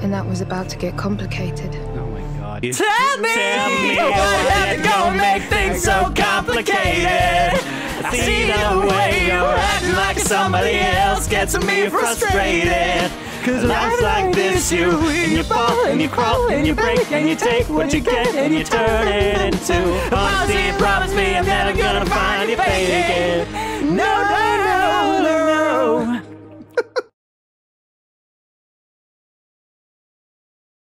And that was about to get complicated. Oh my God. Tell me why you have to go and make things so complicated. I see the way you're acting like somebody else gets me frustrated. Cause life's like this, you fall and you crawl and you break and you take what you get and you turn it into honesty. Promise me I'm never gonna find you fake it. No,